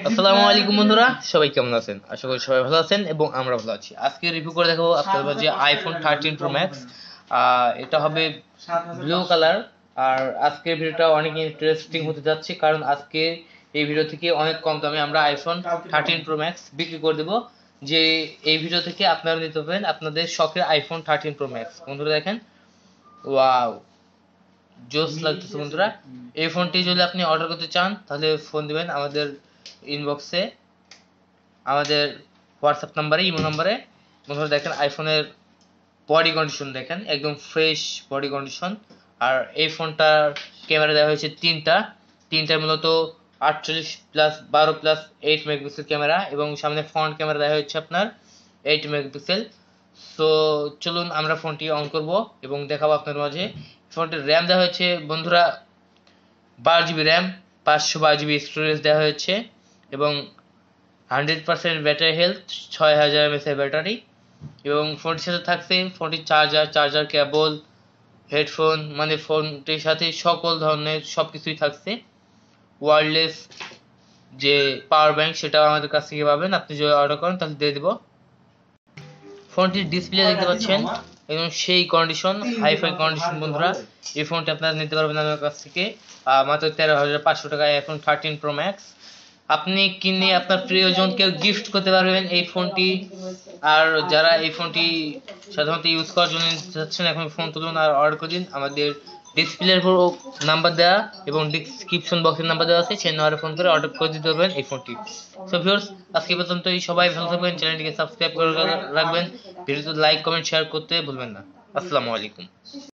আসসালামু আলাইকুম বন্ধুরা, সবাই কেমন আছেন? আশা করি সবাই ভালো আছেন এবং আমরা ভালো আছি। আজকে রিভিউ করে দেখাবো আপনাদের যে আইফোন 13 প্রো ম্যাক্স। এটা হবে ব্লু কালার। আর আজকের ভিডিওটা অনেক ইন্টারেস্টিং হতে যাচ্ছে, কারণ আজকে এই ভিডিও থেকে অনেক কম দামে আমরা আইফোন 13 প্রো ম্যাক্স বিক্রি করে দেবো। যে এই ভিডিও থেকে আপনারা নিতে পারবেন আপনাদের শখের আইফোন 13 প্রো ম্যাক্স। বন্ধুরা দেখেন, ওয়াও, জোস লাগতেছে বন্ধুরা। এই ফোনটি যদি আপনি অর্ডার করতে চান তাহলে ফোন দিবেন আমাদের ইনবক্সে, আমাদের হোয়াটসঅ্যাপ নাম্বারে, ইমো নাম্বারে। বন্ধুরা দেখেন, আইফোনের বডি কন্ডিশন দেখেন, একদম ফ্রেশ বডি কন্ডিশন। আর এই ফোনটার ক্যামেরা দেওয়া হয়েছে তিনটা মূলত 48 প্লাস 12 প্লাস 8 মেগাপিক্সেল ক্যামেরা, এবং সামনে ফ্রন্ট ক্যামেরা দেওয়া হচ্ছে আপনার 8 মেগাপিক্সেল। সো চলুন আমরা ফোনটি অন করব এবং দেখাবো আপনার মাঝে। ফোনটির র্যাম দেওয়া হয়েছে বন্ধুরা 12 জিবি র্যাম, 512 জিবি স্টোরেজ দেওয়া হয়েছে, এবং 100% ব্যাটারি হেলথ, 6000 mAh ব্যাটারি। এবং ফোনটির সাথে থাকছে ফোনটির চার্জার কেবল, হেডফোন, মানে ফোনটির সাথে সকল ধরনের সব কিছুই থাকছে। ওয়্যারলেস যে পাওয়ার ব্যাংক, সেটাও আমাদের কাছ থেকে পাবেন, আপনি যদি অর্ডার করেন তাহলে দিয়ে দেবো। ফোনটির ডিসপ্লে দেখতে পাচ্ছেন এবং সেই কন্ডিশন, হাইফাই কন্ডিশন বন্ধুরা। এই ফোনটি আপনারা নিতে পারবেন আমার কাছ থেকে মাত্র 13,500 টাকায় আইফোন 13 প্রো ম্যাক্স। আপনি কিনে আপনার প্রিয়জনকে গিফট করতে পারবেন এই ফোনটি। আর যারা এই ফোনটি সাধারণত ইউজ করার জন্য যাচ্ছেন, এখন ফোন তুলুন আর অর্ডার করে দিন। আমাদের ডিসপ্লের উপর নাম্বার দেওয়া এবং ডিসক্রিপশন বক্সের নাম্বার দেওয়া আছে, সেই নাম্বারে ফোন করে অর্ডার করে দিতে পারবেন এই ফোনটি। সো ভিউয়ার্স, আজকে পর্যন্তই। সবাই ভালো থাকবেন, চ্যানেলটিকে সাবস্ক্রাইব করে রাখবেন, ভিডিওতে লাইক কমেন্ট শেয়ার করতে ভুলবেন না। আসসালামু আলাইকুম।